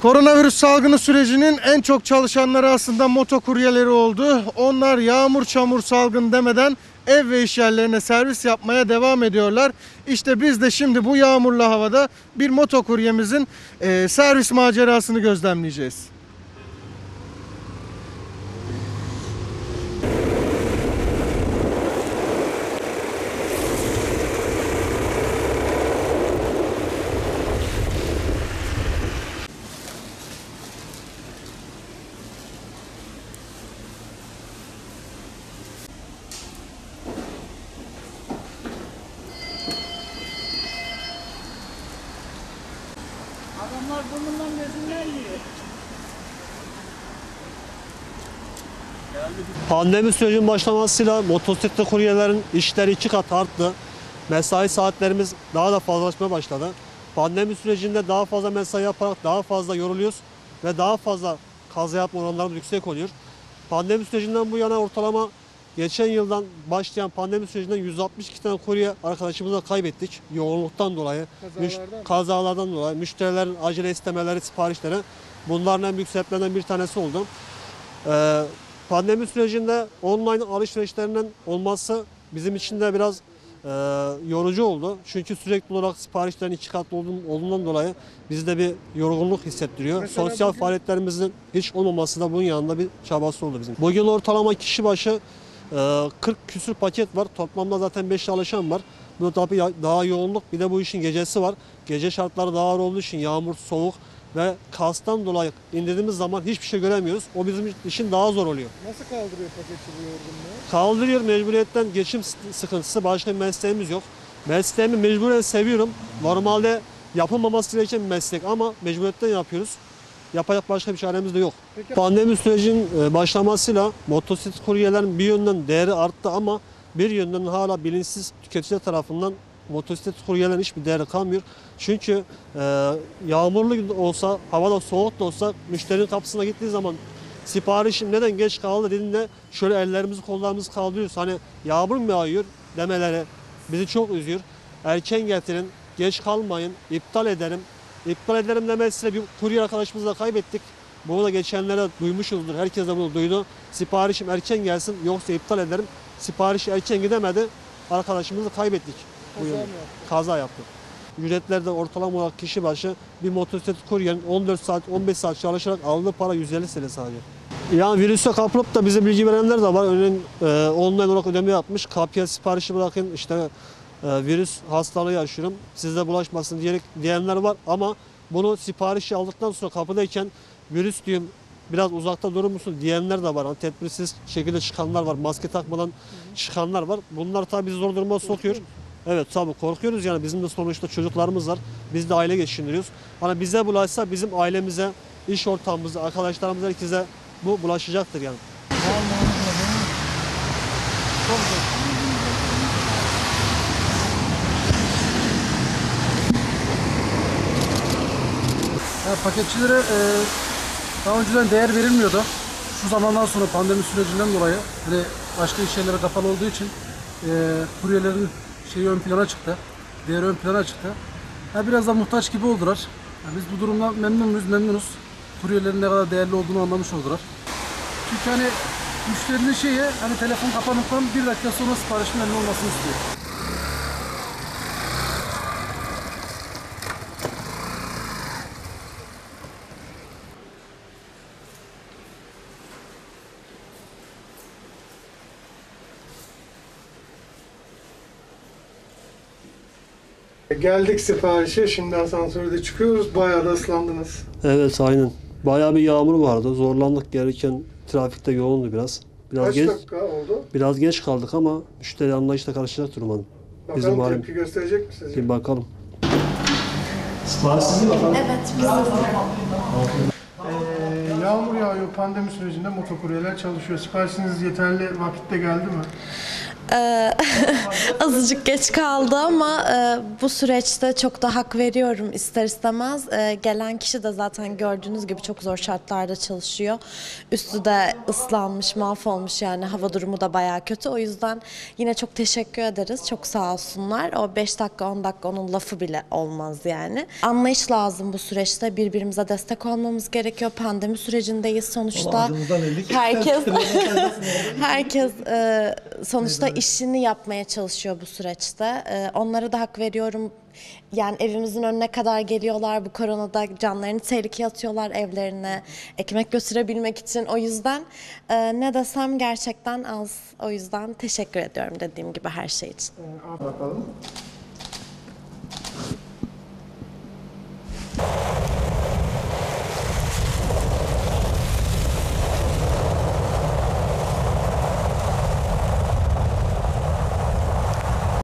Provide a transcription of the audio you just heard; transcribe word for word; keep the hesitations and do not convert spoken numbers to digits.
Koronavirüs salgını sürecinin en çok çalışanları aslında motokuryeleri oldu. Onlar yağmur çamur salgın demeden ev ve iş yerlerine servis yapmaya devam ediyorlar. İşte biz de şimdi bu yağmurlu havada bir motokuryemizin e, servis macerasını gözlemleyeceğiz. Adamlar burnundan gözünden yiyor. Pandemi sürecinin başlamasıyla motosikletli kuryelerin işleri iki kat arttı. Mesai saatlerimiz daha da fazlalaşmaya başladı. Pandemi sürecinde daha fazla mesai yaparak daha fazla yoruluyoruz ve daha fazla kaza yapma oranlarımız yüksek oluyor. Pandemi sürecinden bu yana ortalama geçen yıldan başlayan pandemi sürecinden yüz altmış iki tane kurye arkadaşımızı kaybettik. Yoğunluktan dolayı, Kazalardan. kazalardan dolayı, müşterilerin acele istemeleri, siparişleri bunların en büyük sebeplerinden bir tanesi oldu. Ee, Pandemi sürecinde online alışverişlerinin olması bizim için de biraz e, yorucu oldu. Çünkü sürekli olarak siparişlerin iki katlı olduğundan dolayı bizde bir yorgunluk hissettiriyor. Mesela Sosyal bugün... faaliyetlerimizin hiç olmaması da bunun yanında bir çabası oldu bizim. Bugün ortalama kişi başı e, kırk küsür paket var. Toplamda zaten beş çalışan var. Bu tabii daha yoğunluk. Bir de bu işin gecesi var. Gece şartları daha ağır olduğu için yağmur, soğuk ve kastan dolayı indirdiğimiz zaman hiçbir şey göremiyoruz. O bizim için daha zor oluyor. Nasıl kaldırıyor paketçi bu yorgunluğu? Kaldırıyor mecburiyetten, geçim sıkıntısı, başka bir mesleğimiz yok. Mesleğimi mecburen seviyorum. Normalde yapılmaması gereken bir meslek ama mecburiyetten yapıyoruz. Yapacak başka bir çaremiz de yok. Peki. Pandemi sürecinin başlamasıyla motosiklet kuryelerin bir yönden değeri arttı ama bir yönden hala bilinçsiz tüketiciler tarafından motosiklet kuryelerin hiçbir değeri kalmıyor. Çünkü e, yağmurlu olsa, havada soğuk da olsa müşterinin kapısına gittiği zaman siparişim neden geç kaldı dediğinde şöyle ellerimizi kollarımızı kaldırıyoruz. Hani yağmur mu yağıyor demeleri bizi çok üzüyor. Erken getirin, geç kalmayın, iptal ederim. İptal ederim demesiyle bir kurye arkadaşımızı da kaybettik. Bunu da geçenlere duymuşuzdur. Herkes de bunu duydu. Siparişim erken gelsin yoksa iptal ederim. Sipariş erken gidemedi. Arkadaşımızı kaybettik. Kaza mı yaptı? Kaza yaptı. Ücretlerde ortalama olarak kişi başı bir motosiklet kuryenin on dört saat on beş saat çalışarak aldığı para yüz elli TL sadece. Yani virüse kapılıp da bize bilgi verenler de var. Örneğin e, online olarak ödeme yapmış. Kapıya siparişi bırakın işte e, virüs hastalığı yaşıyorum size bulaşmasın diyerek diyenler var. Ama bunu siparişi aldıktan sonra kapıdayken virüs diyorum biraz uzakta durur musun diyenler de var. Yani tedbirsiz şekilde çıkanlar var. Maske takmadan çıkanlar var. Bunlar tabii bizi zor duruma sokuyor. Evet tabii korkuyoruz yani bizim de sonuçta çocuklarımız var. Biz de aile geçindiriyoruz. Hani bize bulaşsa bizim ailemize, iş ortamımıza, arkadaşlarımıza herkese bu bulaşacaktır yani. Ya paketçilere e, daha önceden değer verilmiyordu. Şu zamandan sonra pandemi sürecinden dolayı hani başka iş yerleri kapalı olduğu için e, kuryelerin şeyi ön plana çıktı. Değeri ön plana çıktı. Ya biraz da muhtaç gibi oldular. Ya biz bu durumdan memnun muyuz? Memnunuz. Kuryelerin ne kadar değerli olduğunu anlamış oldular. Çünkü hani müşterinin şeyi hani telefon kapandıktan bir dakika sonra siparişin elinde olmasını istiyor. Geldik siparişe. Şimdi asansörde çıkıyoruz. Bayağı da ıslandınız. Evet aynen. Bayağı bir yağmur vardı. Zorlandık gelirken trafikte yoğundu biraz. Biraz Kaç geç, dakika oldu? Biraz geç kaldık ama müşteri anlayışla karşılayacaktır umarım. Bakalım halim- tepki gösterecek mi sizce? Bir bakalım. Siparişsiz mi bakalım? Evet, bizim. Ee, yağmur yağıyor. Pandemi sürecinde motokuryeler çalışıyor. Siparişiniz yeterli vakitte geldi mi? Ee, azıcık geç kaldı ama e, bu süreçte çok da hak veriyorum ister istemez. E, gelen kişi de zaten gördüğünüz gibi çok zor şartlarda çalışıyor. Üstü de ıslanmış, mahvolmuş, yani hava durumu da bayağı kötü. O yüzden yine çok teşekkür ederiz. Çok sağ olsunlar. O beş dakika on dakika onun lafı bile olmaz yani. Anlayış lazım bu süreçte. Birbirimize destek olmamız gerekiyor. Pandemi sürecindeyiz sonuçta. Herkes herkes e, sonuçta işini yapmaya çalışıyor bu süreçte. Ee, onlara da hak veriyorum. Yani evimizin önüne kadar geliyorlar. Bu koronada canlarını tehlikeye atıyorlar evlerine. Ekmek götürebilmek için. O yüzden e, ne desem gerçekten az. O yüzden teşekkür ediyorum dediğim gibi her şey için. Bakalım.